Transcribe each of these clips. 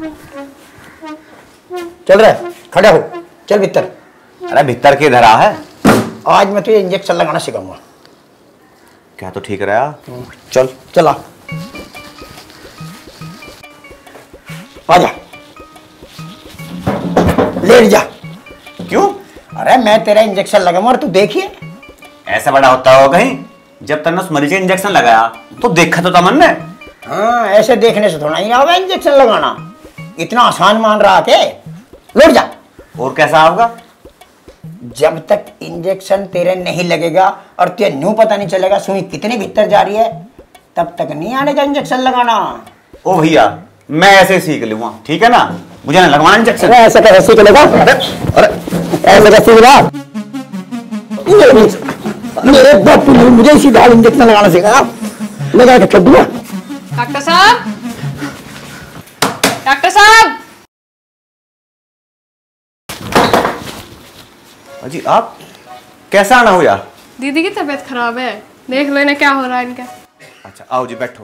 चल रहा खड़ा हो, चल भीतर। अरे भीतर के धरा है। आज मैं तुझे इंजेक्शन लगाना सिखाऊंगा। क्या तो ठीक रहा। चल चला, आजा, लेट जा। क्यों? अरे मैं तेरा इंजेक्शन लगाऊंगा और तू देखिए। ऐसा बड़ा होता होगा कहीं? जब तक उस मरीज का इंजेक्शन लगाया तो देखा तो था मन ने। हाँ, ऐसे देखने से थोड़ा ही होगा इंजेक्शन लगाना। इतना आसान मान रहा के? लौट जा। और कैसा होगा? जब तक इंजेक्शन तेरे नहीं लगेगा और तुझे न्यू पता नहीं चलेगा सुई कितनी भीतर जा रही है, तब तक नहीं आने का इंजेक्शन लगाना। ओ भैया, मैं ऐसे ही सीख लूंगा, ठीक है ना? मुझे ना लगवाना इंजेक्शन। ऐसे कैसे सीख लेगा? अरे ऐसे कैसे सीख मेरे बापू ने मुझे सीधा इंजेक्शन लगाना सिखाया, लगा के छोड़ दिया। डॉक्टर साहब, डॉक्टर साहब। अजी आप कैसा आना हो यार? दीदी की तबीयत खराब है, देख लो इन्हें क्या हो रहा है इनका। अच्छा आओ जी, बैठो।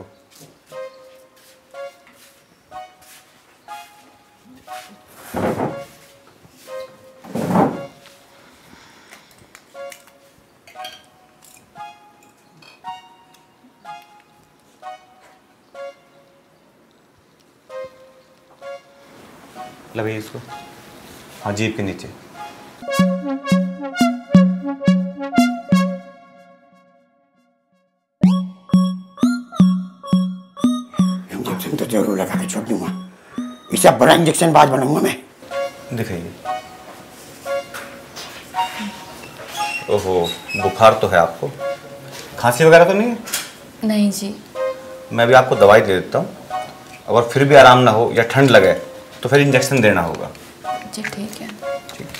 लगाइए इसको। हाँ, जीभ के नीचे। इंजेक्शन तो जरूर लगा के छोड़ दूंगा, इससे बड़ा इंजेक्शन बाद बनाऊंगा मैं। दिखाइए। ओहो, बुखार तो है आपको? खांसी वगैरह तो नहीं है? नहीं जी। मैं भी आपको दवाई दे देता हूँ, अगर फिर भी आराम ना हो या ठंड लगे तो फिर इंजेक्शन देना होगा। जी ठीक है। ठीक।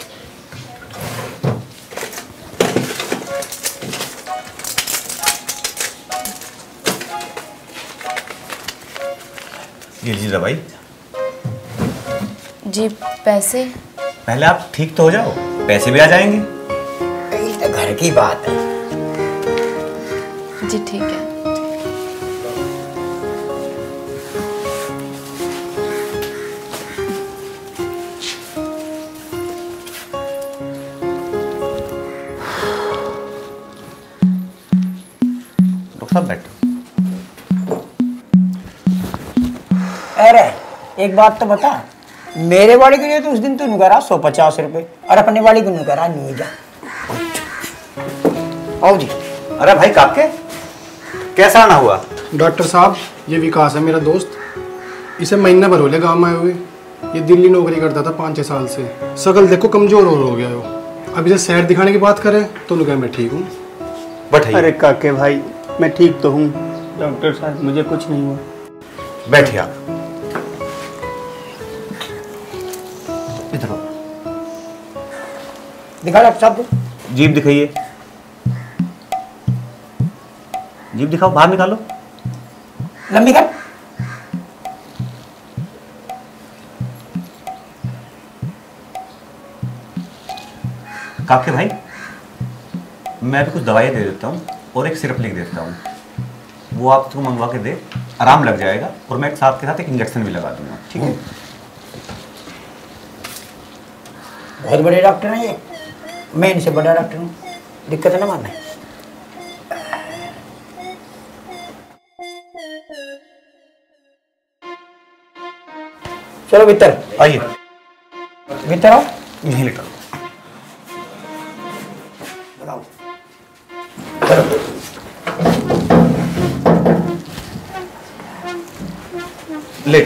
ये लीजिए दवाई। जी पैसे? पहले आप ठीक तो हो जाओ, पैसे भी आ जाएंगे। ये तो घर की बात है। जी ठीक है। सब बैठो। अरे एक बात तो बता, मेरे वाले के लिए तो उस दिन तू करा 150 रुपए और अपने वाले को करा नहीं जा। आओ जी। अरे भाई काके, कैसा आना हुआ? डॉक्टर साहब, ये विकास है मेरा दोस्त। इसे महीना भर हो गया गाँव में आए हुए। ये दिल्ली नौकरी करता था 5-6 साल से। शकल देखो कमजोर और हो गया है वो। अब इसे शहर दिखाने की बात करें तो उन्हें मैं ठीक हूँ। बैठिए। अरे काके भाई, मैं ठीक तो हूँ डॉक्टर साहब, मुझे कुछ नहीं हुआ। बैठिए आप। इधर दिखा डॉक्टर साहब को। जीभ दिखाइए। जीभ दिखाओ, बाहर निकालो। लंबी कर। काके भाई, मैं भी कुछ दवाइयाँ दे देता हूँ और एक सिरप लिख देता हूँ, वो आपको मंगवा के दे, आराम लग जाएगा। और मैं एक साथ के साथ एक इंजेक्शन भी लगा दूंगा, ठीक है? बहुत बड़े डॉक्टर हैं ये, मैं इनसे बड़ा डॉक्टर हूँ, दिक्कत ना मानना। चलो भीतर आइए। भीतर आओ। यहीं लेटा लो। लगाओ। लेट।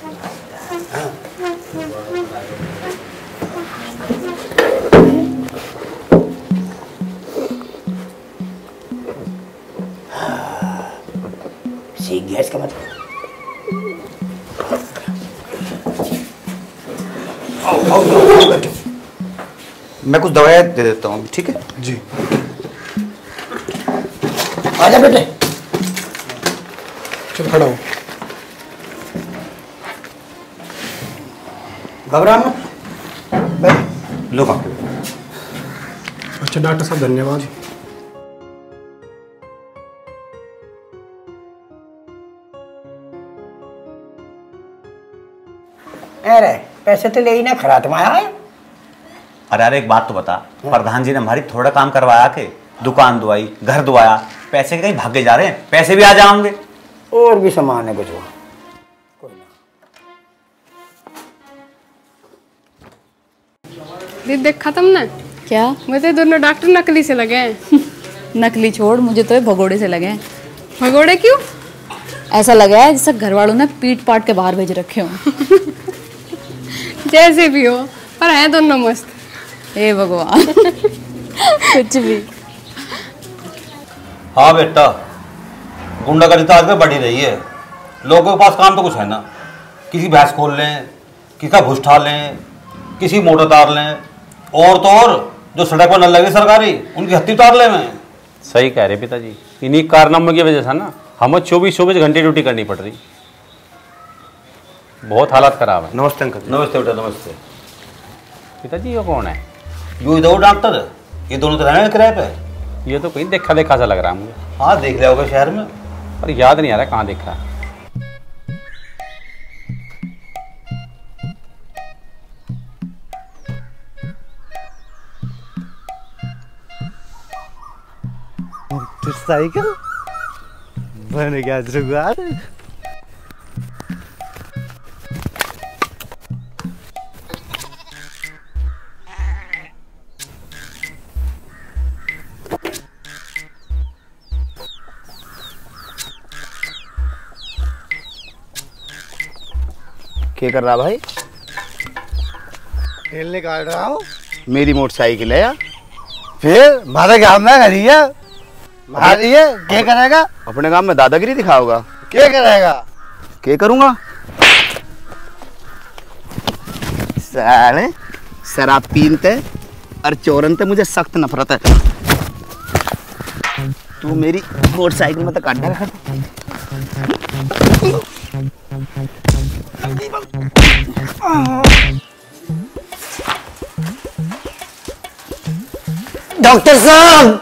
सीख गया इसका मतलब। मैं कुछ दवाइयाँ दे देता हूँ, ठीक है? जी। आजा बेटे। चल खड़ा हो। घबरा मत। लो काके। अच्छा डॉक्टर साहब, धन्यवाद। अरे पैसे तो ले ही ना खरात में आया। अरे अरे एक बात तो बता, प्रधान जी ने हमारी थोड़ा काम करवाया के, दुकान दुआई, घर दुआया, पैसे के कहीं भागे जा रहे हैं, पैसे भी आ जाएंगे। और भी सामान है कुछ वो। कोई ना। दीदी देख खत्म ना। क्या? मुझे दोनों डॉक्टर नकली से लगे हैं। नकली छोड़, मुझे तो ये भगोड़े से लगे हैं। भगोड़े क्यों? ऐसा लगा है जैसे घर वालों ने पीट पाट के बाहर भेज रखे हों। जैसे भी हो, पर है दोनों मस्त। हे भगवान। कुछ भी। हाँ बेटा, गुंडागर्दी तो आजकल बढ़ी रही है। लोगों के पास काम तो कुछ है ना, किसी भैंस खोल लें, किसी का भूस ठा लें, किसी मोटर तार लें, और तो और जो सड़क पर नल लगे सरकारी, उनकी हत्ती उतार ले में। सही कह रहे पिताजी, इन्हीं कारनामों की वजह से ना हमें 24-24 घंटे ड्यूटी करनी पड़ रही। बहुत हालत खराब है। नमस्ते अंकल। नमस्ते बेटा, नमस्ते। पिताजी ये कौन है? यू इधर डॉक्टर, ये दोनों तो रहने किराए पे। ये तो कहीं देखा देखा सा लग रहा है मुझे। हाँ देख लिया होगा शहर में, पर याद नहीं आ रहा कहाँ देखा है। मोटरसाइकिल बन गया जुगाड़। क्या कर रहा भाई? तेल निकाल रहा हूँ। मेरी मोटरसाइकिल है यार। फिर हमारे गाँव में खड़ी है, मारी है, क्या करेगा? अपने गांव में दादागिरी दिखाओगा? क्या करेगा? क्या करूंगा? साले शराब पीनते और चोरनते मुझे सख्त नफरत है। तू मेरी मोटरसाइकिल में तो काट रखा। डॉक्टर साहब,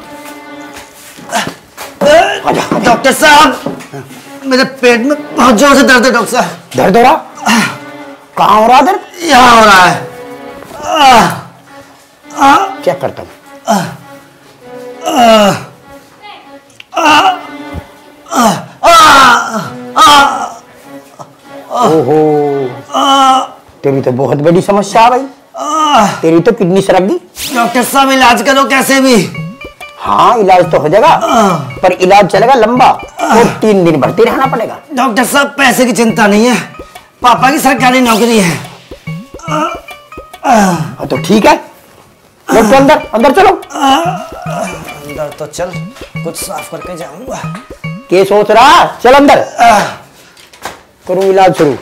डॉक्टर साहब, मेरे पेट में बहुत जोर से दर्द है डॉक्टर साहब। दर्द हो रहा? कहाँ हो रहा दर्द? यहाँ हो रहा है। चेक करता हूँ। ओहो, तेरी तो बहुत बड़ी समस्या है भाई। तेरी तो किडनी सरक गई। डॉक्टर साहब इलाज करो कैसे भी। हाँ इलाज तो हो जाएगा, पर इलाज चलेगा लंबा और 3 दिन भर्ती रहना पड़ेगा। डॉक्टर साहब पैसे की चिंता नहीं है, पापा की सरकारी नौकरी है। तो ठीक है, तो अंदर अंदर चलो। अंदर तो चल, कुछ साफ करके जाऊंगा। क्या सोच रहा? चल अंदर, करूँ इलाज शुरू।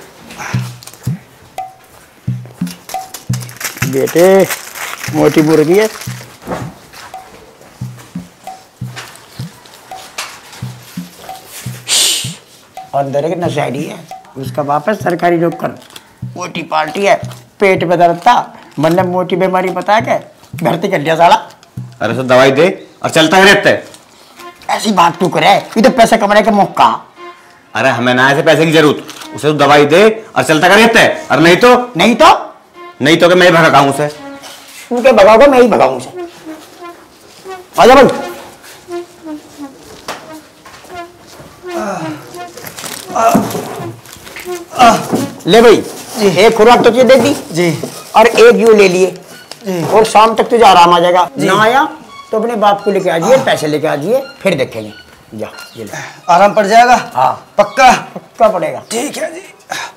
बेटे मोटी मुर्गी है। अंदर एक नशेड़ी है, उसका बाप है सरकारी नौकर, मोटी पार्टी है, पेट में दर्द था, मतलब मोटी बीमारी बता के भर्ती कर लिया साला। अरे सर दवाई दे और चलता है रहता है। ऐसी बात तू करे, ये तो पैसे कमाने का मौका। अरे हमें ना ऐसे पैसे की जरूरत, उसे तो दवाई दे और चलता कर रहता है। और नहीं तो नहीं तो कि मैं ही भगाऊं उसे। तू क्या भगाओगे? मैं ही भगाऊं उसे। आजा भाई। ले भाई, एक खुराक तो तुझे दे दी जी, और एक यू ले लिए, और शाम तक तुझे आराम आ जाएगा। ना आया तो अपने बाप को लेके आ जाइए, पैसे लेके आ जाइए, फिर देखेंगे। जा ये ले। आराम पड़ जाएगा? हाँ पक्का? पक्का पड़ेगा। ठीक है जी।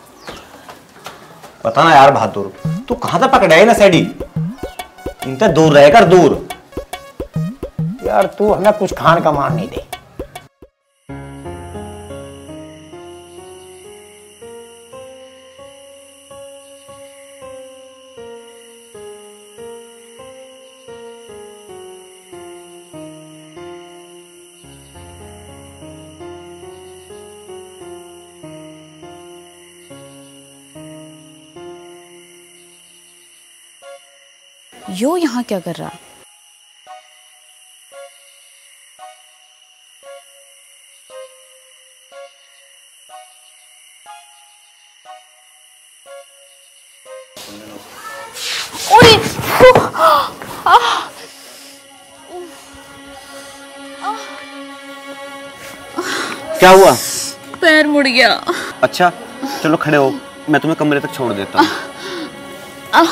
पता ना यार बहादुर, तू कहां तक पकड़ा है ना सैडी? इनसे दूर रहेगा, दूर। यार तू हमें कुछ खान का मान नहीं दे। यो यहाँ क्या कर रहा? ओए क्या हुआ? पैर मुड़ गया। अच्छा चलो खड़े हो, मैं तुम्हें कमरे तक छोड़ देता हूँ।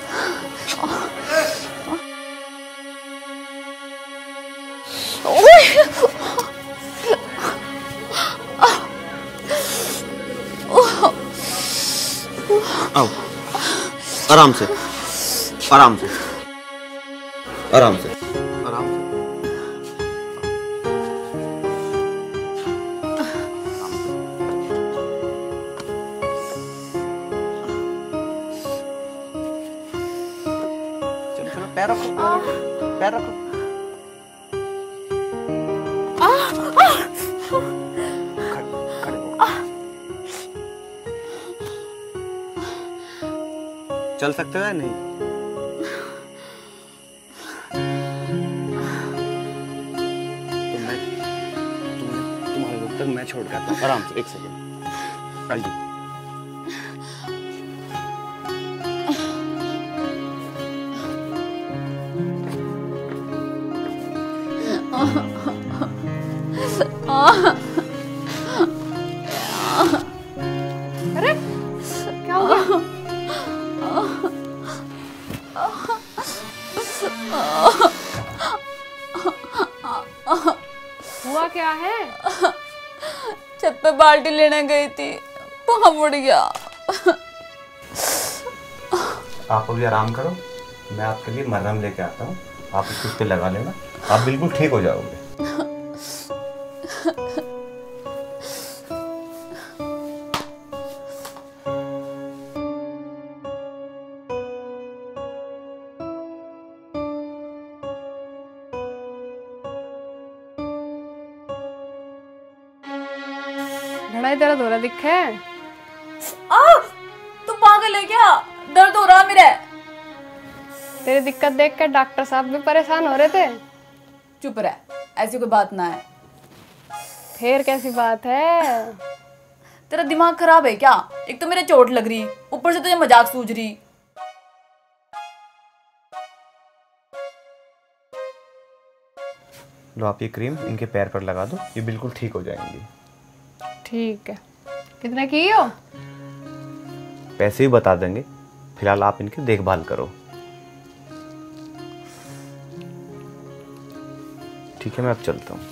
आओ, आराम से आराम से आराम से आराम से। चलो चलो पैर रखो, पैर रखो। खड़े हो। चल सकते हो या नहीं? तुम्हारे वक्त तक मैं छोड़ के आता हूँ। आराम से, एक सेकंड। आइए। अरे क्या हो गया? हुआ क्या है? छत पे बाल्टी लेने गई थी, वहां मुड़ गया। आप अभी आराम करो, मैं आपके लिए मरहम लेके आता हूँ, आप इसको उस पे लगा लेना, आप बिल्कुल ठीक हो जाओगे। घड़ा दर्द हो रहा दिखे? तू पागल है क्या? दर्द हो रहा मेरे। तेरी दिक्कत देख कर डॉक्टर साहब भी परेशान हो रहे थे। चुप रह, ऐसी कोई बात ना है। फिर कैसी बात है? तेरा दिमाग खराब है क्या? एक तो मेरे चोट लग रही, ऊपर से तुझे मजाक सूझ रही। लो आप ये क्रीम इनके पैर पर लगा दो, ये बिल्कुल ठीक हो जाएंगी। ठीक है। कितने की हो? पैसे भी बता देंगे, फिलहाल आप इनकी देखभाल करो। ठीक है, मैं अब चलता हूँ।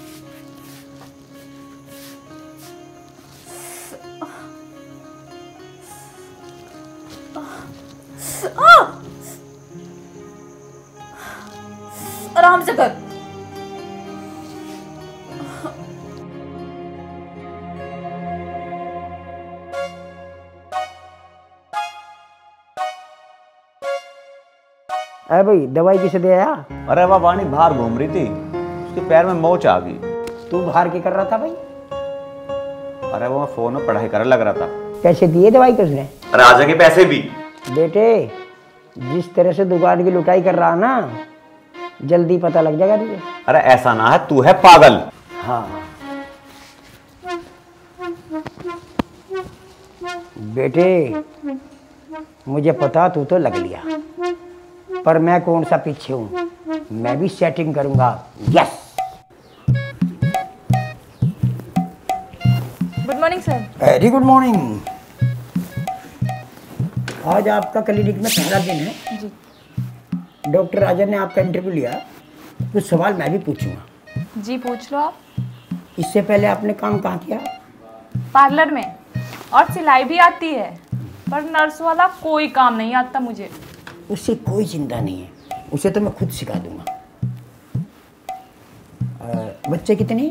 आराम से कर। अरे भाई दवाई किसे दे आया? अरे वह वाणी बाहर घूम रही थी, उसके पैर में मोच आ गई। तू बाहर क्या कर रहा था भाई? अरे वो फोन में पढ़ाई कर लग रहा था। कैसे दिए दवाई किसने? अरे आ जाके पैसे भी। बेटे जिस तरह से दुकान की लुटाई कर रहा ना, जल्दी पता लग जाएगा तुझे। अरे ऐसा ना है, तू है पागल। हाँ बेटे, मुझे पता तू तो लग लिया, पर मैं कौन सा पीछे हूँ, मैं भी सेटिंग करूंगा। Yes. Good morning sir. Very good morning. आज आपका क्लिनिक में पहला दिन है जी। डॉक्टर राजन ने आपका इंटरव्यू लिया, कुछ सवाल मैं भी पूछूंगा। जी पूछ लो आप। इससे पहले आपने काम कहाँ किया? पार्लर में, और सिलाई भी आती है, पर नर्स वाला कोई काम नहीं आता मुझे। उससे कोई चिंता नहीं है, उसे तो मैं खुद सिखा दूंगा। बच्चे कितने?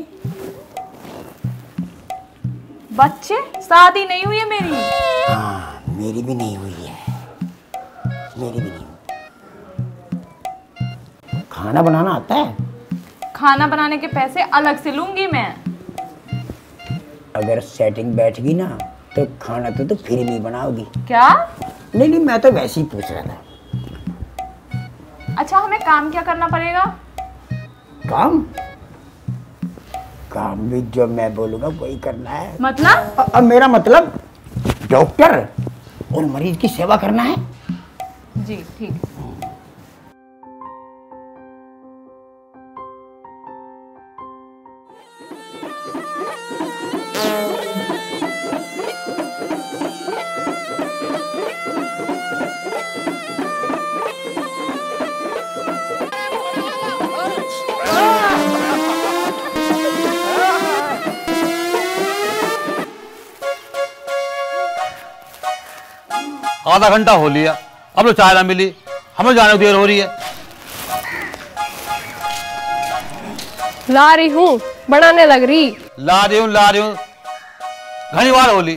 बच्चे? शादी नहीं हुई है मेरी। हाँ मेरी भी नहीं हुई है, मेरी भी नहीं हुई। खाना बनाना आता है? खाना बनाने के पैसे अलग से लूंगी मैं। अगर सेटिंग बैठ गई ना तो खाना तो फ्री में बनाओगी। क्या? नहीं मैं तो वैसे ही पूछ रहा था। अच्छा हमें काम क्या करना पड़ेगा? काम? काम भी जो मैं बोलूंगा वही करना है। मतलब? अब मेरा मतलब डॉक्टर और मरीज की सेवा करना है। जी ठीक है। आधा घंटा हो लिया, अब तो चाय ना मिली, हमें जाने को देर हो रही है। ला रही हूँ, बनाने लग रही। ला रही हूँ घनी बार होली।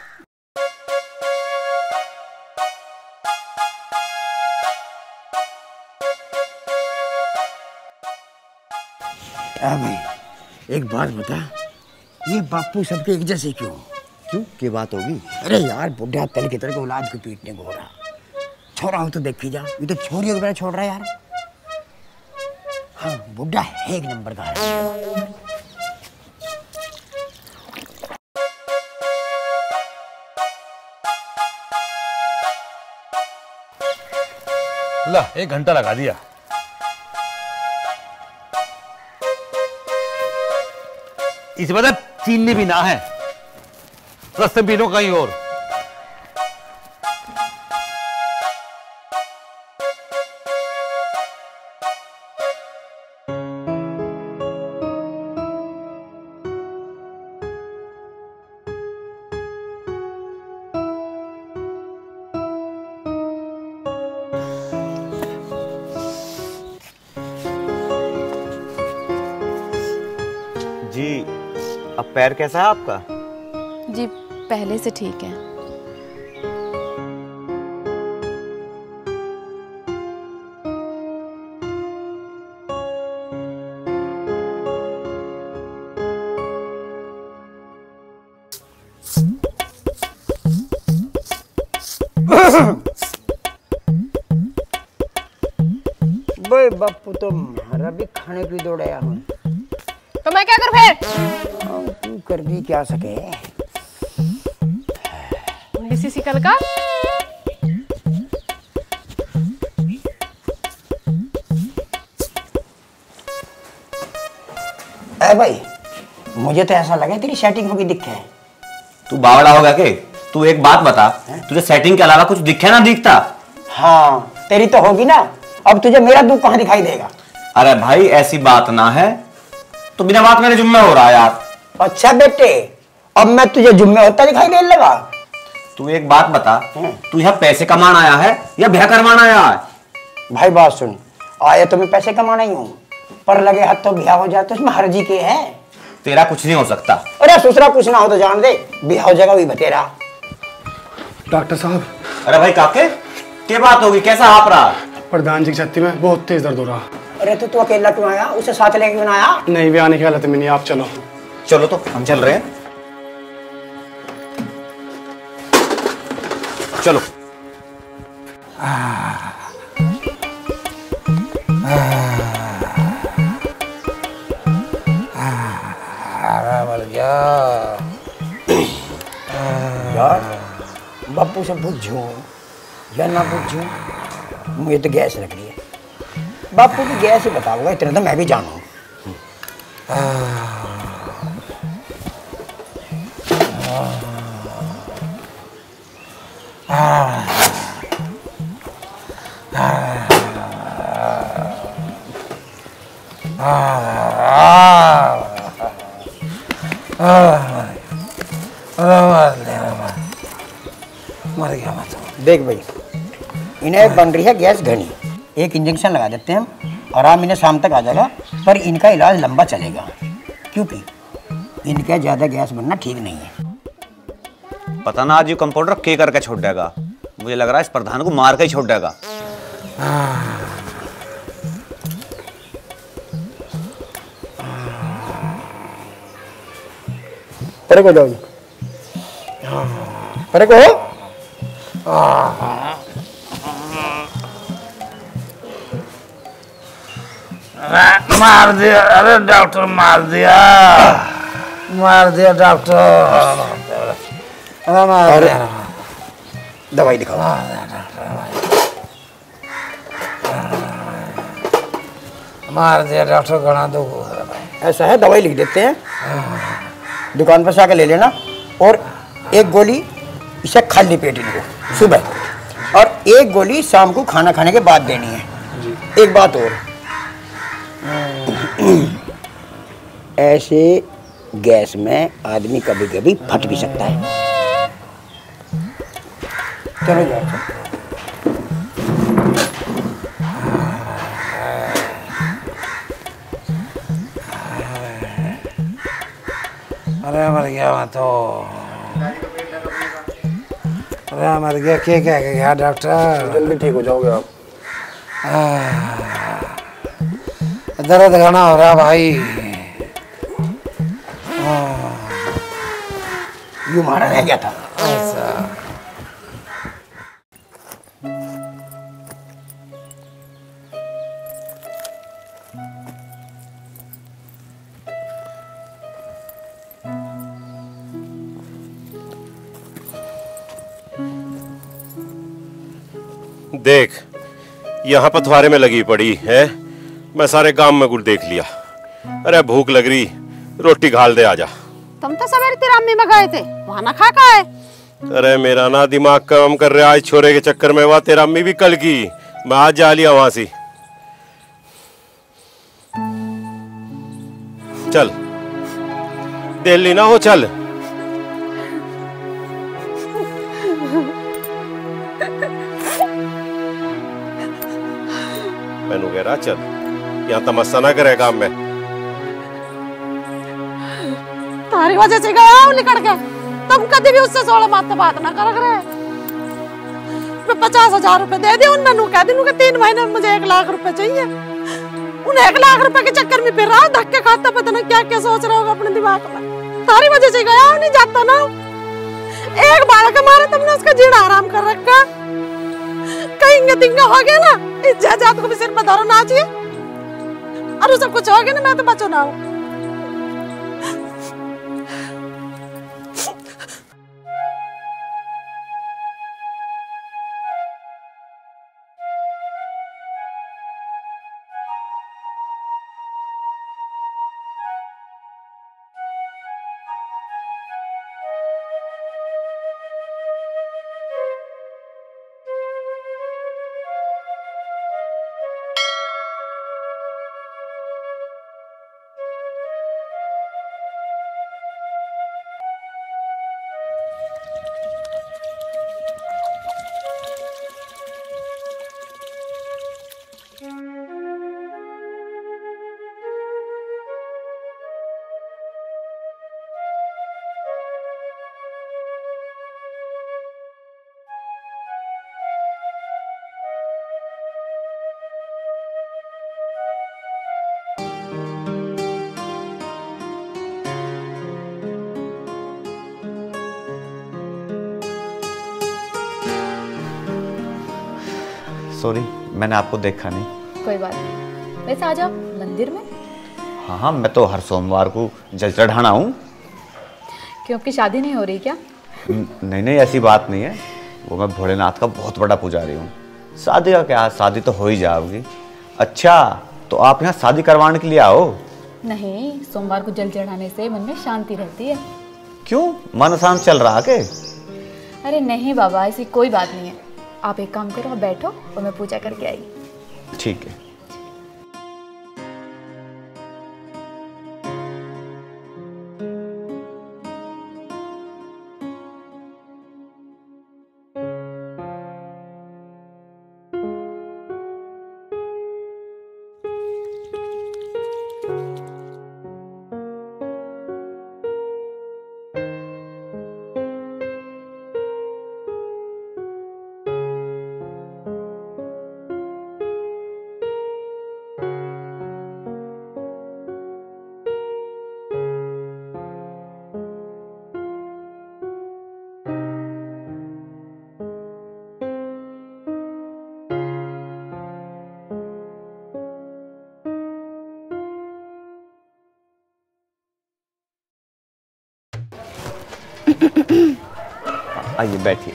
भाई एक बात बता, ये बापू सबके एक जैसे क्यों? क्यों क्या बात होगी? अरे यार बुढ़ा तल की तरह औलाद को पीटने को हो रहा। छोरा हो तो देखी जा, ये तो छोरियों को मेरा छोड़ रहा है यार। हाँ बुढ़ा है एक नंबर का है। ला 1 घंटा लगा दिया। इस वजह चीनी भी ना है, रस्ते पी लो कहीं और। जी अब पैर कैसा है आपका? जी पहले से ठीक है। बे बापू तो हमारा भी खाने की दौड़ाया हूँ। तो मैं क्या कर फिर? तू कर भी क्या सके? इसी कल का भाई मुझे तो ऐसा लगा तेरी सेटिंग होगी दिखे। तू बावड़ा होगा के? तू एक बात बता, तुझे सेटिंग के अलावा कुछ दिखे ना दिखता? हाँ तेरी तो होगी ना, अब तुझे मेरा दुख कहाँ दिखाई देगा? अरे भाई ऐसी बात ना है, तो बिना बात मेरे जुम्मे हो रहा है यार। अच्छा बेटे अब मैं तुझे जुम्मे होता दिखाई देने लगा। तू एक बात बता, तू यहाँ पैसे कमाना आया है या ब्याह करवाना आया है? भाई बात सुन, आया तो मैं पैसे कमाना ही हूँ, पर लगे हाथ तो ब्याह हो जाए तो इसमें हर्जी के है। तेरा कुछ नहीं हो सकता। अरे ससुरा कुछ ना हो तो जान दे, ब्याह हो जाएगा वही बतेरा। डॉक्टर साहब। अरे भाई काके क्या बात होगी, कैसा आप रहा? प्रधान जी की छाती में बहुत तेज दर्द हो रहा। अरे तू अकेला क्यों आया, उसे साथ लेके क्यों आया? नहीं भी आने की हालत में नहीं, आप चलो। चलो तो हम चल रहे हैं, चलो। यार बापू से पूछूं या ना पूछूं, मुझे तो गैस लग रही है। बापू की गैस ही बताऊंगा, इतना तो मैं भी जानूं। मर गया मैं तो। देख भाई इन्हें बन रही है गैस घनी, एक इंजेक्शन लगा देते हैं हम, आराम इन्हें शाम तक आ जाएगा, पर इनका इलाज लंबा चलेगा क्योंकि इनका ज़्यादा गैस बनना ठीक नहीं है। पता ना आज ये कंपाउंडर के करके छोड़ देगा, मुझे लग रहा है इस प्रधान को मार के ही छोड़ देगा। परे को जाओ, परे को हो। मार दिया, अरे डॉक्टर मार दिया डॉक्टर। अरे दवाई दिखाओ। मार दिया डॉक्टर, घना दुख हो रहा भाई। ऐसा है, दवाई लिख देते हैं, दुकान पर से आकर ले लेना। और एक गोली इसे खाली पेट इनको सुबह, और एक गोली शाम को खाना खाने के बाद देनी है। एक बात और, ऐसे गैस में आदमी कभी कभी फट भी सकता है। चलो जाओ। अरे मर गया मैं तो, अरे मर गया। क्या कह गया डॉक्टर? जल्दी ठीक हो जाओगे आप। दर्द घना हो रहा भाई। यूं मारा रह गया था। ऐसा देख, यहाँ पथवारे में लगी पड़ी है, मैं सारे गांव में गुड़ देख लिया। अरे भूख लग रही, रोटी घाल दे आजा। तुम तो सवेरे तेरी अम्मी में गए थे, वहाँ ना खा का है। अरे मेरा ना दिमाग काम कर रहा है आज छोरे के चक्कर में। वहाँ तेरा अम्मी भी कल की, मैं आज जा लिया वहां से। चल दिल्ली ना हो, चल। मैनू कह रहा चल, यहाँ तमस्सा ना करे काम में। तारी वजह से गया हूँ निकल के। तुम कभी भी उससे 16 बात ना कर रहे। मैं 50,000 रुपए दे दी उन, कह दी 3 महीने में मुझे 1 लाख रुपए चाहिए। उन 1 लाख रुपए के चक्कर में फिर रहा, धक्के खाता, पता नहीं क्या क्या सोच रहा होगा अपने दिमाग में। तारी वजह से गया हूँ, नहीं जाता ना। एक बार के मारे तुमने उसका जीना आराम कर रखा। कहीं तिंगा हो गया ना, इस जायदाद को भी सिर पर धरो ना चाहिए। और सब कुछ हो गया ना, मैं तो बचो ना हूँ। सॉरी, मैंने आपको देखा नहीं। कोई बात नहीं। वैसे आज आप मंदिर में? हाँ हाँ, मैं तो हर सोमवार को जल चढ़ाना हूँ। क्यों, आपकी शादी नहीं हो रही क्या? नहीं नहीं, ऐसी बात नहीं है। वो मैं भोलेनाथ का बहुत बड़ा पुजारी हूँ। शादी का क्या, शादी तो हो ही जाओगी। अच्छा, तो आप यहाँ शादी करवाने के लिए आओ? नहीं, सोमवार को जल चढ़ाने से मन में शांति रहती है। क्यों, मन शांत चल रहा के? अरे नहीं बाबा, ऐसी कोई बात नहीं है। आप एक काम करो, आप बैठो और मैं पूजा करके आई। ठीक है। आइए बैठिए।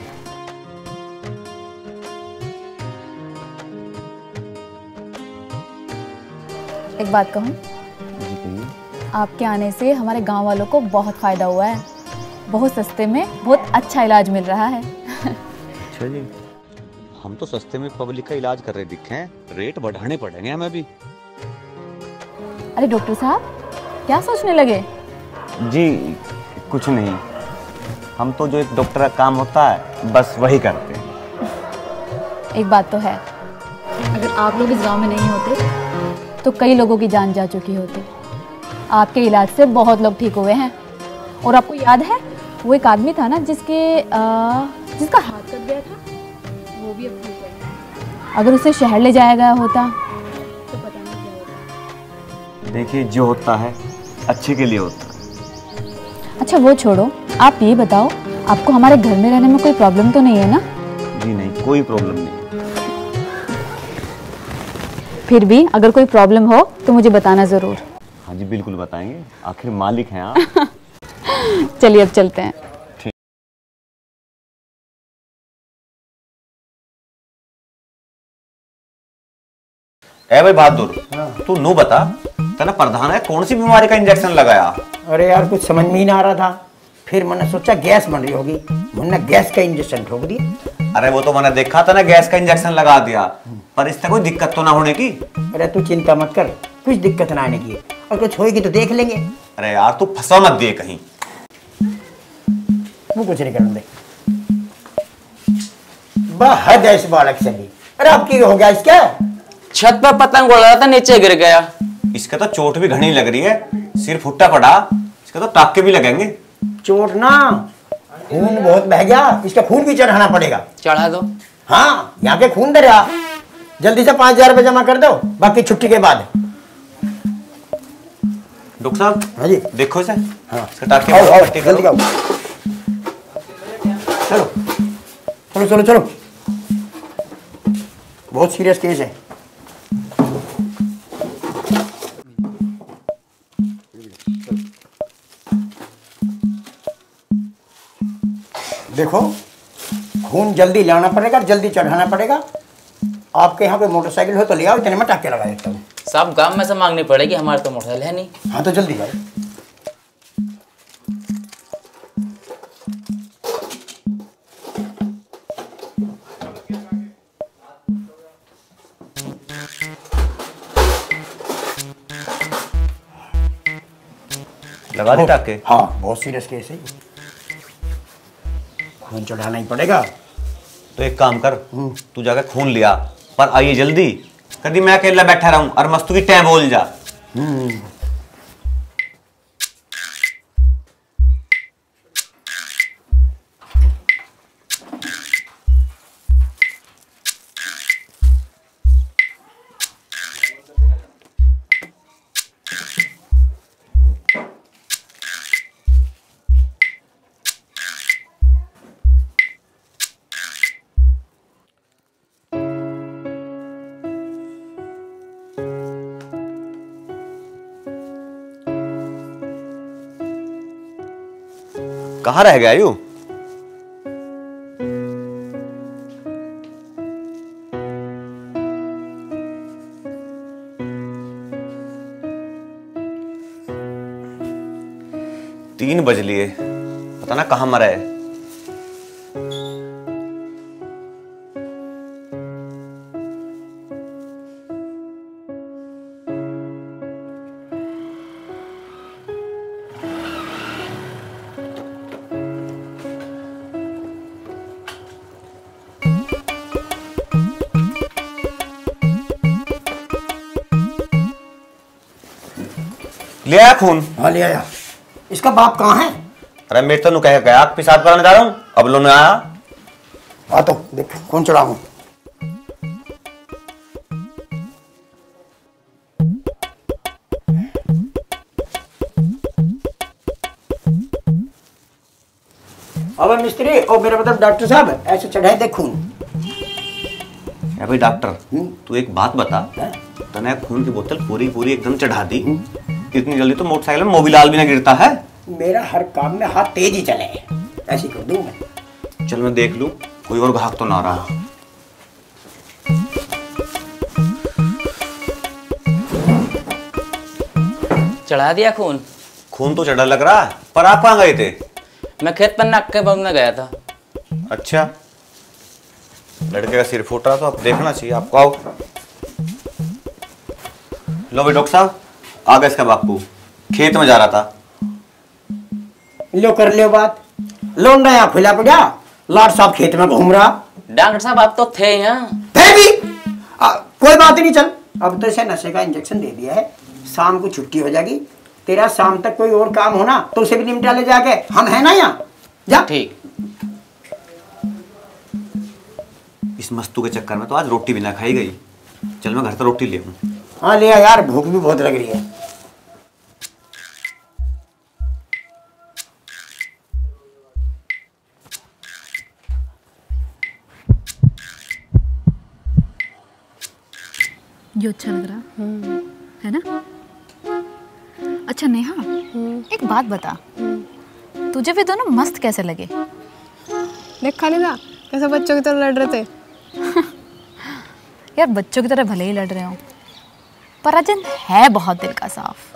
एक बात कहूँ, आपके आने से हमारे गांव वालों को बहुत फ़ायदा हुआ है। बहुत सस्ते में बहुत अच्छा इलाज मिल रहा है। अच्छा जी, हम तो सस्ते में पब्लिक का इलाज कर रहे दिखे हैं, रेट बढ़ाने पड़ेंगे हमें भी। अरे डॉक्टर साहब, क्या सोचने लगे? जी कुछ नहीं, हम तो जो एक डॉक्टर का काम होता है बस वही करते हैं। एक बात तो है, अगर आप लोग इस गांव में नहीं होते तो कई लोगों की जान जा चुकी होती। आपके इलाज से बहुत लोग ठीक हुए हैं। और आपको याद है वो एक आदमी था ना जिसका हाथ कट गया था, वो भी अब ठीक है। अगर उसे शहर ले जाया गया होता तो पता नहीं क्या होता। देखिए जो होता है अच्छे के लिए होता है। अच्छा वो छोड़ो, आप ये बताओ, आपको हमारे घर में रहने में कोई प्रॉब्लम तो नहीं है ना? जी नहीं, कोई प्रॉब्लम नहीं। फिर भी अगर कोई प्रॉब्लम हो तो मुझे बताना ज़रूर। हाँ जी बिल्कुल बताएंगे, आखिर मालिक हैं आप। चलिए अब चलते हैं। ए भाई बहादुर, तू नू बता, तना प्रधान है कौन सी बीमारी का इंजेक्शन लगाया? अरे यार कुछ समझ में ही ना आ रहा था, फिर मैंने सोचा गैस बन रही होगी, मैंने गैस का इंजेक्शन ठोक दिया। अरे वो तो मैंने देखा था ना, गैस का इंजेक्शन लगा दिया, पर इससे कोई दिक्कत तो ना होने की? अरे तू चिंता मत कर, कुछ दिक्कत ना आने की, और कुछ होएगी तो देख लेंगे। अरे यार तू फंसा मत दे कहीं। वो कुछ नहीं करने दे। हद है इस बालक से भी। अरे अब की हो गया इसका? छत पर पतंग उड़ रहा था, नीचे गिर गया। इसका तो चोट भी घनी लग रही है, सिर फुट्टा पड़ा, इसका तो टाके भी लगेंगे। चोट ना, खून बहुत बह गया, इसका खून भी चढ़ाना पड़ेगा। चढ़ा दो। हाँ, यहाँ के खून दरिया। जल्दी से 5,000 रुपए जमा कर दो, बाकी छुट्टी के बाद। डॉक्टर साहब, हाँ जी देखो इसे। हाँ टाके जल्दी आओ। चलो चलो चलो चलो, बहुत सीरियस केस है। देखो खून जल्दी लाना पड़ेगा, जल्दी चढ़ाना पड़ेगा। आपके यहाँ कोई मोटरसाइकिल हो तो ले आओ, इतने में टाके लगा देता हूँ। सब गांव में से मांगनी पड़ेगी, हमारे तो मोटरसाइकिल है नहीं। हाँ तो जल्दी आओ। लगा दे टाके? हाँ बहुत सीरियस केस है, खून चढ़ाना ही पड़ेगा। तो एक काम कर, तू जाकर खून लिया, पर आइए जल्दी, कभी मैं अकेला बैठा रहूं और मस्तू की टैं बोल जा। कहाँ रह गया यू? तीन बज लिए, पता ना कहाँ मरा है। ले आया खून? हाँ ले आया। इसका बाप कहाँ है? अरे मैं तो कह गया पेशाब कराने जा रहा हूँ, अब लो आया। आ तो देख खून चढ़ाऊं। अब मिस्त्री और मेरा मतलब डॉक्टर साहब ऐसे चढ़ाए दे खून। भाई डॉक्टर, तू एक बात बता, तने खून की बोतल पूरी पूरी एकदम चढ़ा दी, इतनी जल्दी तो मोटरसाइकिल में मोबिलाल भी ना गिरता है। मेरा हर काम में हाथ तेज ही चले, ऐसी कर दूं मैं। चल मैं देख लूं कोई और ग्राहक तो ना रहा। चढ़ा दिया खून? खून तो चढ़ा लग रहा है, पर आप कहाँ गए थे? मैं खेत पर नाक के बम में गया था। अच्छा, लड़के का सिर फूट रहा तो अब देखना चाहिए आपको। आओ, लो भाई डॉक्टर साहब, आ गया इसका बापू, खेत में जा रहा था। लो कर लियो बात, लौंडा यहाँ खुला पड़ा, लाट साहब खेत में घूम रहा। डॉक्टर साहब आप तो थे यहाँ। थे भी, कोई बात नहीं, चल अब तो इसे नशे का इंजेक्शन दे दिया है, शाम को छुट्टी हो जाएगी। तेरा शाम तक कोई और काम होना तो उसे भी निपटा ले जाके, हम है ना यहाँ, जा। ठीक। इस मस्तू के चक्कर में तो आज रोटी भी ना खाई गई। चल मैं घर से रोटी ले आऊं। हाँ ले आ यार, भूख भी बहुत लग रही है। ये अच्छा लग रहा है ना? अच्छा नेहा, एक बात बता, तुझे वे दोनों मस्त कैसे लगे? देखा नहीं था कैसे बच्चों की तरह लड़ रहे थे? यार बच्चों की तरह भले ही लड़ रहे हो, पर अजन है बहुत दिल का साफ।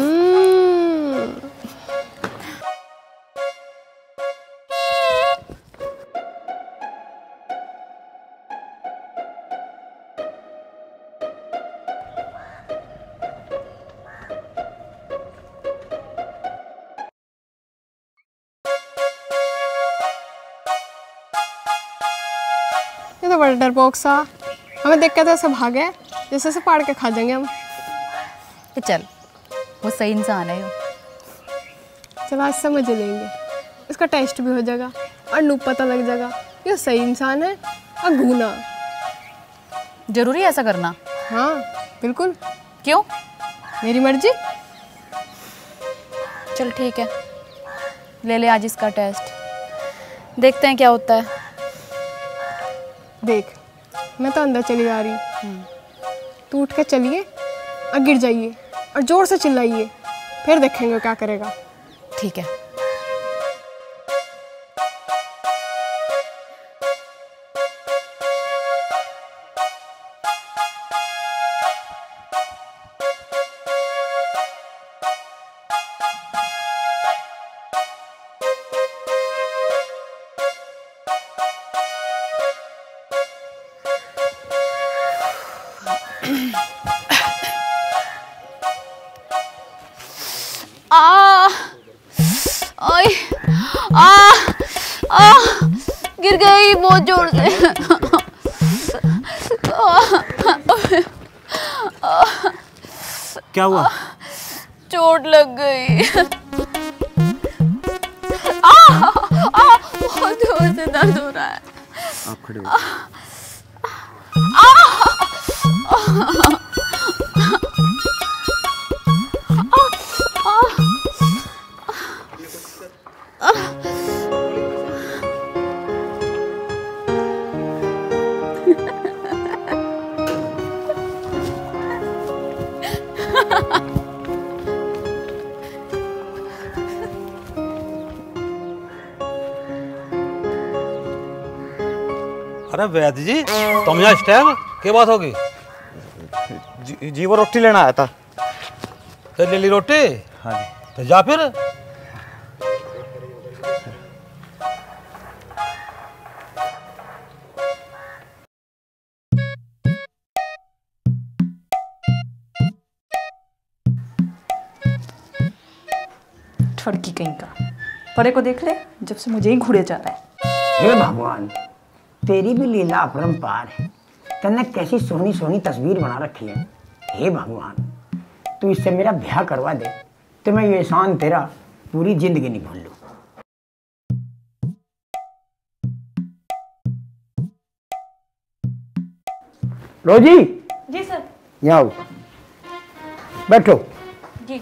ये तो बड़ा डरपोक सा, हमें देख के तो ऐसे भागे जैसे से पाड़ के खा जाएंगे हम। तो चल, वो सही इंसान है। चल आज समझ लेंगे, इसका टेस्ट भी हो जाएगा और नूप पता लग जाएगा ये सही इंसान है और घूना। जरूरी है ऐसा करना? हाँ बिल्कुल। क्यों? मेरी मर्जी। चल ठीक है, ले ले आज इसका टेस्ट, देखते हैं क्या होता है। देख मैं तो अंदर चली जा रही, तू उठ के चलिए और गिर जाइए और जोर से चिल्लाइए, फिर देखेंगे क्या करेगा। ठीक है। गिर गई बहुत जोर से। क्या हुआ? चोट लग गई। बहुत जोर से दर्द हो रहा है। आप खड़े हो। अरे वैद्य जी, तुम यहाँ इस टाइम क्या बात होगी? जी वो रोटी लेना आया था। फिर ले ली रोटी? हाँ जी। तो जा फिर। ठड़की कहीं का, परे को देख ले, जब से मुझे ही घूरे जा रहा है। हे भगवान, तेरी भी लीला अपरंपार है। तन्ने कैसी सोहनी सोहनी तस्वीर बना रखी है। हे भगवान, तू इससे मेरा ब्याह करवा दे तो मैं ये एहसान तेरा पूरी जिंदगी नहीं भूल लूं। रोजी। जी सर। यहाँ आओ, बैठो। जी।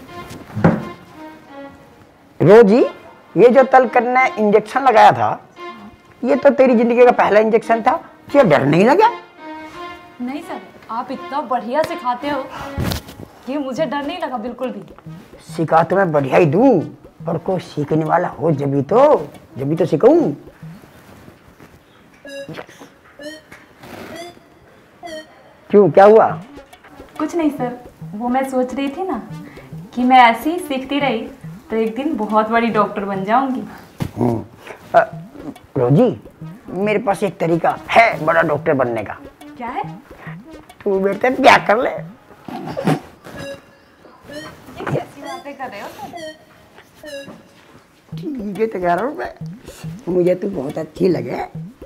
रोजी, ये जो तलकर ने इंजेक्शन लगाया था, ये तो तेरी जिंदगी का पहला इंजेक्शन था। क्या डर नहीं लगा? नहीं सर, आप इतना बढ़िया सिखाते हो कि मुझे डर नहीं लगा बिल्कुल भी। सिखा तो मैं बढ़िया ही दूं, पर कोई सीखने वाला हो जभी तो सिखाऊं। क्यों, क्या हुआ? कुछ नहीं सर, वो मैं सोच रही थी ना कि मैं ऐसी ही सीखती रही तो एक दिन बहुत बड़ी डॉक्टर बन जाऊंगी। रोजी, मेरे पास एक तरीका है बड़ा डॉक्टर बनने का। क्या है? तू मेरे से ब्याह कर ले। कैसी बातें कर रहे हो? ठीक है तो कह रहा हूँ मैं, मुझे तू बहुत अच्छी लगे।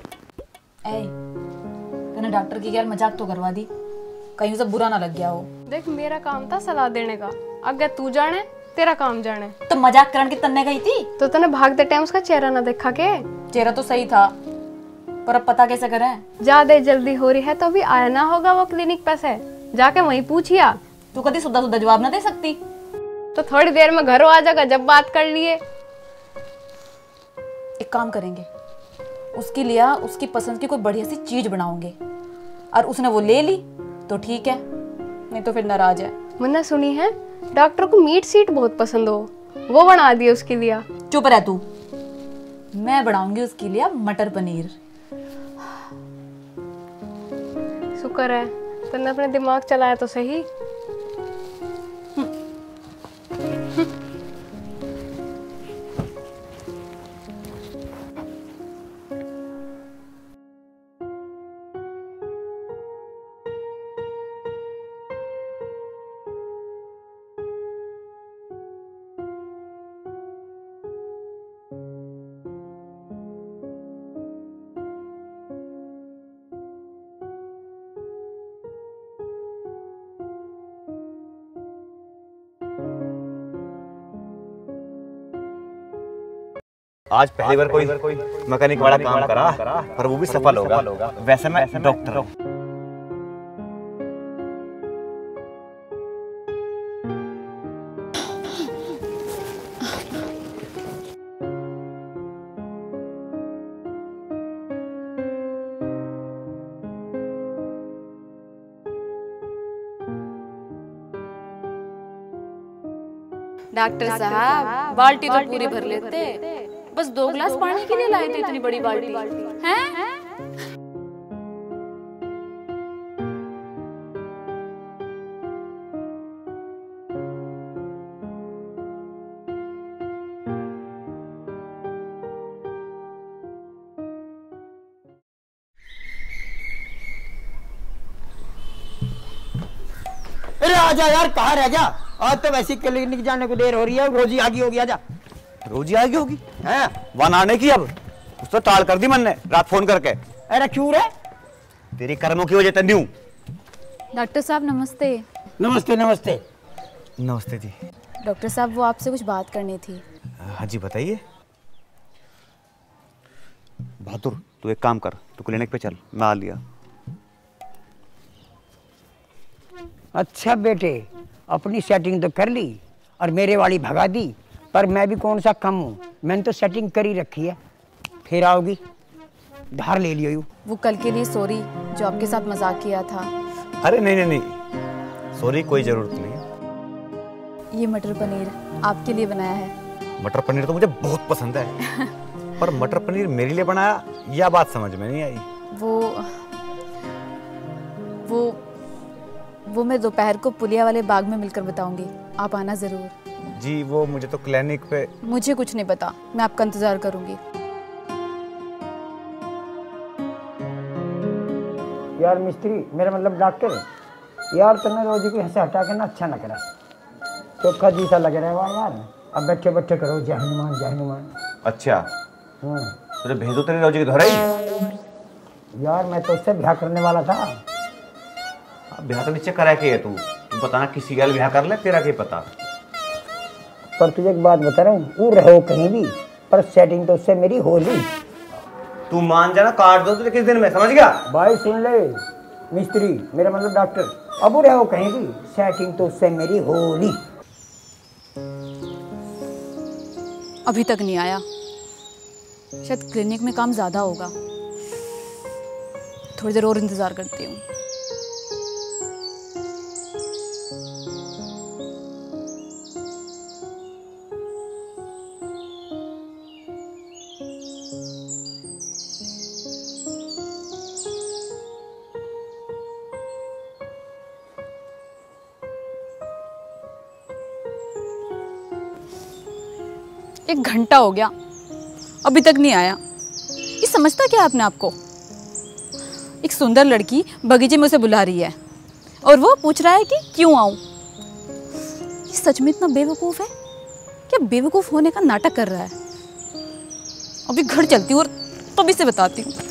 तूने डॉक्टर की यार मजाक तो करवा दी, कहीं उसे बुरा ना लग गया हो। देख मेरा काम था सलाह देने का, अगर तू जाने तेरा काम जाने। तो मजाक करने की तन्ने गई थी तो तने भागते टाइम उसका चेहरा ना देखा के? चेहरा तो सही था, पर अब पता कैसे करें? ज्यादा जल्दी हो रही है तो अभी आया ना होगा वो क्लिनिक पे से, जाके वहीं पूछिया। तू कभी सुधा सुधा जवाब ना दे सकती? तो थोड़ी देर में घर आ जाएगा जब बात कर लिए। एक काम करेंगे, उसके लिए उसकी पसंद की कोई बढ़िया सी चीज बनाओगे, और उसने वो ले ली तो ठीक है, नहीं तो फिर नाराज है। मैंने सुनी है डॉक्टर को मीट सीट बहुत पसंद हो, वो बना दिए उसके लिए। चुप रह तू, मैं बनाऊंगी उसके लिए मटर पनीर। शुक्र है तूने अपने दिमाग चलाया तो सही। आज पहली बार कोई मैकेनिक वाला काम करा, पर वो भी सफल होगा। वैसे मैं डॉक्टर हूँ। डॉक्टर साहब, बाल्टी तो पूरी भर लेते, बस 2 गिलास पानी के लिए लाए थे इतनी बड़ी बाल्टी, हैं? अरे आजा यार, कहाँ रह गया? आज तो वैसे क्लिनिक जाने को देर हो रही है, रोजी आगे होगी। आजा। रोजी आगे होगी? हैं? वहां आने की अब उस तो टाल कर दी मैंने रात फोन करके। अरे क्यों रे? तेरी कर्मों की वजह तन्यू। डॉक्टर साहब नमस्ते। नमस्ते नमस्ते। नमस्ते जी। डॉक्टर साहब वो आपसे कुछ बात करनी थी। हाँ जी बताइए। बहादुर तू एक काम कर, तू क्लिनिक पे चल, मैं आ लिया। अच्छा बेटे, अपनी सेटिंग तो कर ली और मेरे वाली भगा दी, पर मैं भी कौन सा कम हूँ, मैंने तो सेटिंग कर ही रखी है। फिर आओगी, धार ले लियो। वो कल के लिए सॉरी जो आपके साथ मजाक किया था। अरे नहीं, सॉरी कोई जरूरत नहीं। ये मटर पनीर आपके लिए बनाया है। मटर पनीर तो मुझे बहुत पसंद है पर मटर पनीर मेरे लिए बनाया, यह बात समझ में नहीं आई। वो मैं दोपहर को पुलिया वाले बाग में मिलकर बताऊंगी, आप आना जरूर। जी वो मुझे तो क्लिनिक पे। मुझे कुछ नहीं पता, मैं आपका इंतजार करूंगी। यार मिस्त्री, मेरा मतलब डॉक्टर, यार तुमने रोजी को हंसे हटा के ना अच्छा ना करा, चोखा जैसा लग रहा है वाह यार। अब बैठे बैठे करो जय हनुमान जय हनुमान। अच्छा तुझे भेज दो तेरी रोजी की धोराई। यार मैं तो उससे ब्याह करने वाला था। ब्याह तो नीचे करा के है तू बताना, किसी गैल ब्याह कर ले, तेरा क्या पता। पर तुझे एक बात बता रहा हूँ, तू रहो कहीं भी पर सेटिंग तो उससे मेरी हो ली। तू मान जाना, काट दो तुझे किस दिन में, समझ गया? भाई सुन ले मिस्त्री, मेरा मतलब डॉक्टर, अब रहो कहीं भी, सेटिंग तो उससे मेरी हो ली। अभी तक नहीं आया, शायद क्लिनिक में काम ज्यादा होगा, थोड़ी देर और इंतजार करती हूँ। 1 घंटा हो गया, अभी तक नहीं आया। ये समझता क्या आपने आपको? एक सुंदर लड़की बगीचे में उसे बुला रही है और वो पूछ रहा है कि क्यों आऊं। ये सच में इतना बेवकूफ है क्या? बेवकूफ होने का नाटक कर रहा है। अभी घर चलती हूँ और तब इसे बताती हूँ।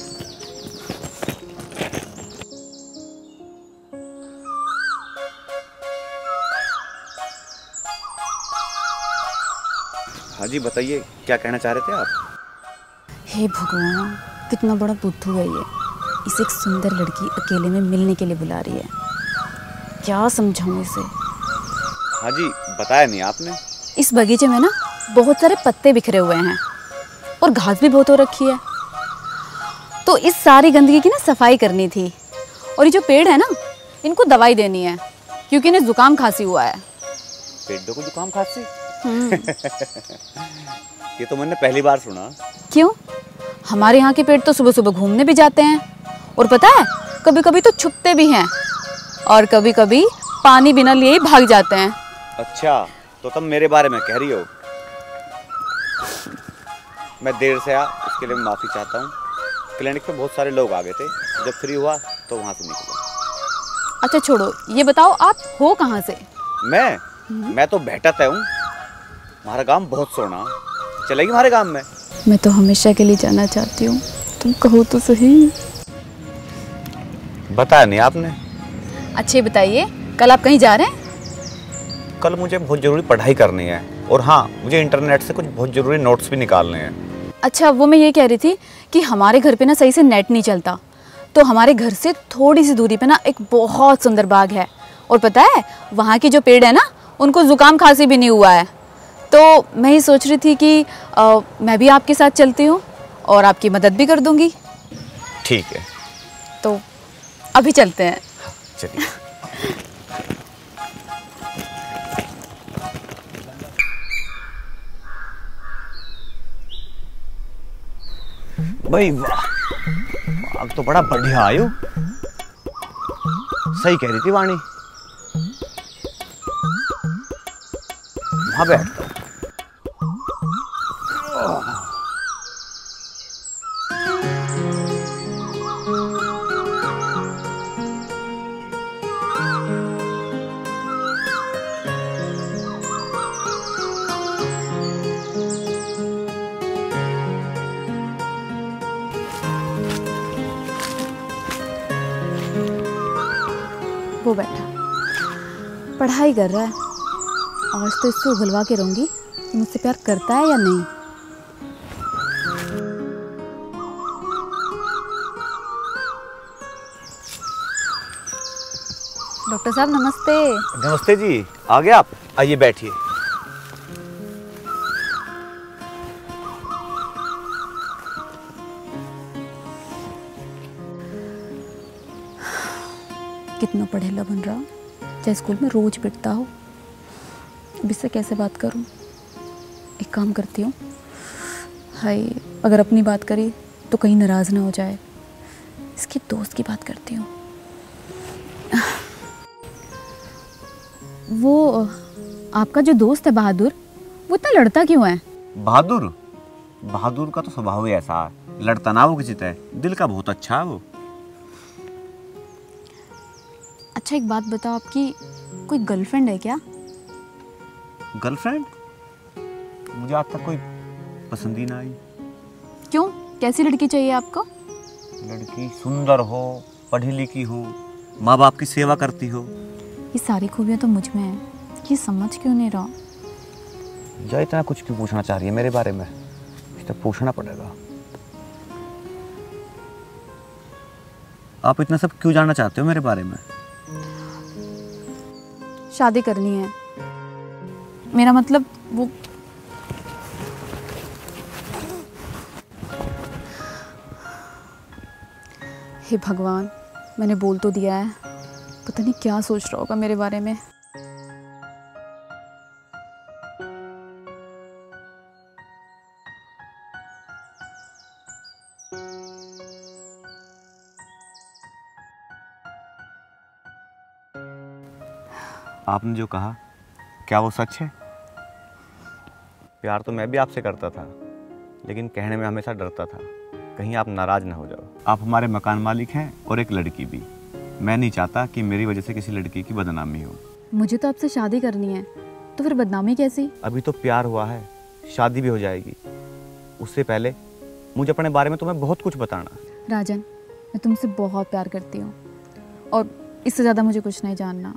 हाँ जी बताइए, क्या कहना चाह रहे थे आप? हे भगवान, कितना बड़ा बुद्धू है ये। इसे एक सुंदर लड़की अकेले में मिलने के लिए बुला रही है। क्या समझाऊं इसे? हाँ जी बताया नहीं आपने। इस बगीचे में ना बहुत सारे पत्ते बिखरे हुए हैं और घास भी बहुत हो रखी है, तो इस सारी गंदगी की ना सफाई करनी थी। और ये जो पेड़ है ना, इनको दवाई देनी है क्योंकि इन्हें जुकाम खांसी हुआ है। पेड़ों को जुकाम खांसी? ये तो मैंने पहली बार सुना। क्यों? हमारे यहाँ के पेड़ तो सुबह सुबह घूमने भी जाते हैं और पता है कभी कभी तो छुपते भी हैं और कभी कभी पानी बिना लिए ही भाग जाते हैं। अच्छा, तो तुम मेरे बारे में कह रही हो। मैं देर से आया, उसके लिए मैं माफ़ी चाहता हूँ। क्लिनिक पे बहुत सारे लोग आ गए थे, जब फ्री हुआ तो वहाँ से निकला। अच्छा छोड़ो, ये बताओ आप हो कहाँ से? मैं तो भेटा तय हूँ। हमारा गांव बहुत सोना, चलेगी हमारे गांव में? मैं तो हमेशा के लिए जाना चाहती हूँ, तुम कहो तो सही। बताया नहीं आपने। अच्छे बताइए, कल आप कहीं जा रहे हैं? कल मुझे बहुत ज़रूरी पढ़ाई करनी है और हाँ, मुझे इंटरनेट से कुछ बहुत ज़रूरी नोट्स भी निकालने हैं। अच्छा, वो मैं ये कह रही थी कि हमारे घर पे ना सही से नेट नहीं चलता, तो हमारे घर से थोड़ी सी दूरी पे ना एक बहुत सुंदर बाग है और पता है वहाँ के जो पेड़ है ना, उनको जुकाम खांसी भी नहीं हुआ है। तो मैं ये सोच रही थी कि मैं भी आपके साथ चलती हूँ और आपकी मदद भी कर दूँगी। ठीक है, तो अभी चलते हैं। चलिए। भाई वाह, बाग तो बड़ा बढ़िया आयो। सही कह रही थी वाणी। वहां बैठता हूँ। वो बैठा पढ़ाई कर रहा है। आज तो इससे उगलवा के रहूंगी कि मुझसे प्यार करता है या नहीं। डॉक्टर साहब नमस्ते। नमस्ते जी, आ गए आप? आइए बैठिए। कितना पढ़ेला बन रहा, चाहे स्कूल में रोज पिटता हो। अब इससे कैसे बात करूं? एक काम करती हूँ, हाय अगर अपनी बात करी तो कहीं नाराज़ ना हो जाए। इसकी दोस्त की बात करती हूँ। वो आपका जो दोस्त है बहादुर, वो इतना लड़ता क्यों है? बहादुर? बहादुर का तो स्वभाव ही ऐसा है, लड़ता ना वो किसी से। दिल का बहुत अच्छा है वो। अच्छा एक बात बताओ, आपकी कोई गर्लफ्रेंड है क्या? गर्लफ्रेंड? मुझे आज तक कोई पसंद ही ना आई। क्यों, कैसी लड़की चाहिए आपको? लड़की सुंदर हो, पढ़ी लिखी हो, माँ बाप की सेवा करती हो। ये सारी खूबियाँ तो मुझ में है, ये समझ क्यों नहीं रहा? जा इतना कुछ क्यों पूछना चाह रही है मेरे बारे में? इतना पूछना पड़ेगा। आप इतना सब क्यों जानना चाहते हो मेरे बारे में? शादी करनी है, मेरा मतलब वो। हे भगवान, मैंने बोल तो दिया है, पता नहीं क्या सोच रहा होगा मेरे बारे में। आपने जो कहा, क्या वो सच है? प्यार तो मैं भी आपसे करता था, लेकिन कहने में हमेशा डरता था कहीं आप नाराज ना हो जाओ। आप हमारे मकान मालिक हैं और एक लड़की भी। मैं नहीं चाहता कि मेरी वजह से किसी लड़की की बदनामी हो। मुझे तो आपसे शादी करनी है, तो फिर बदनामी कैसी? अभी तो प्यार हुआ है, शादी भी हो जाएगी। उससे पहले मुझे अपने बारे में तुम्हें बहुत कुछ बताना। राजन, मैं तुमसे बहुत प्यार करती हूँ और इससे ज़्यादा मुझे कुछ नहीं जानना।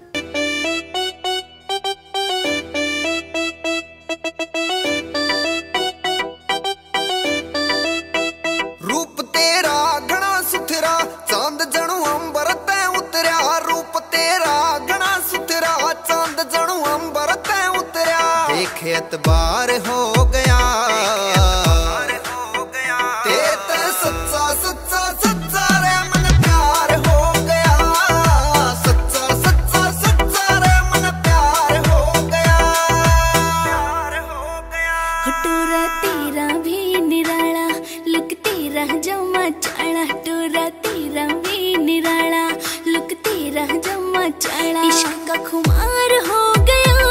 रूप तेरा घना सुथरा, चांद जणू अंबर ते उतरिया। रूप तेरा घना सुथरा, चांद जणू अंबर ते उतरिया। देख एतबार हो गया, इश्क का खुमार हो गया,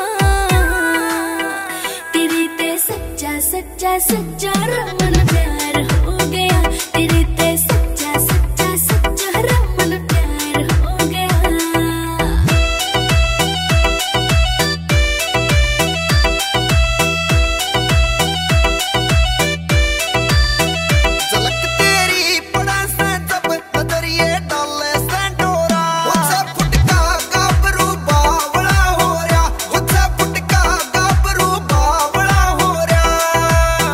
तेरे ते सच्चा सच्चा सच्चा रमन प्यार हो गया। तेरे ते सच्चा सच्चा सच्चा रमन प्यार हो गया। झलक तेरी पड़ा से जब नजरिए डाले से डोरा। मुझे फुटका गाबरू बावड़ा हो रहा, मुझे फुटका गाबरू बावड़ा हो रहा।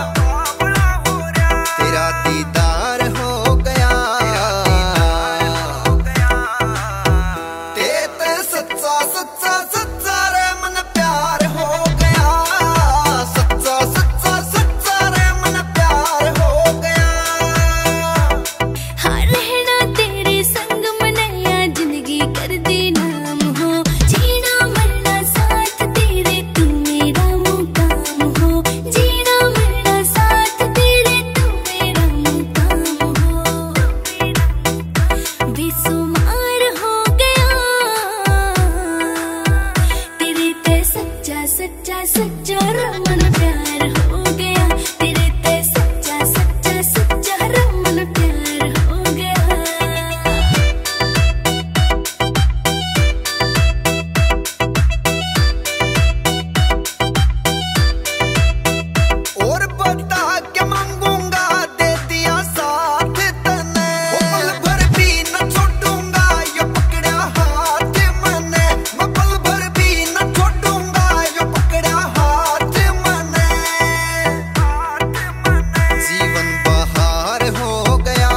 तेरा दीदार हो गया, तेरे सच्चा सच्चा सच्चा रे मन प्यार हो गया। सच्चा सच्चा सच्चा रे मन प्यार हो गया। हाँ, रहना तेरे संग मनाया, जिंदगी कर दी नाम हो। जीना मरना साथ तेरे, तू मेरा मुकाम हो। जीना मरना साथ तेरे, तू मेरा मुकाम हो। बेसुमार हो गया, तेरे ते सच्चा सच्चा सच्चा रमन प्यार हो गया। तेरे ते सच्चा सच्चा सच्चा रमन प्यार हो गया। और बता क्या मांगूंगा, दे दिया साथ तने। वो पल भर भी न छोड़ूंगा, यो पकड़ा हाथ मने। मैं पल भर भी न छोड़ूंगा, यो पकड़ा हाथ मने। जीवन बहार हो गया,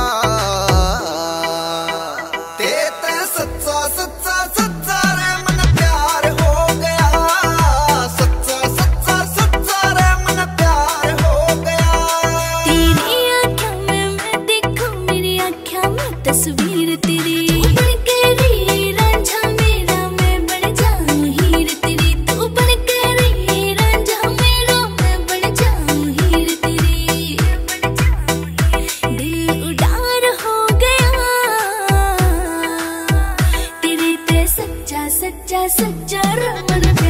तेरे सच्चा सच्चा सच्चा रे मन प्यार हो गया। सच्चा सच्चा सच्चा रे मन प्यार हो गया। तेरी आँखों में मैं देखूं, मेरी आँखों में तस्वीर तेरी। तू बन के रे रांझा मेरा, मैं बन जाऊं हीर तेरी। तू बन के रे रांझा मेरा, मैं बन जाऊं हीर तेरी। दिल उडार हो गया, तेरे ते सच्चा सच्चा सच्चा रमन प्यार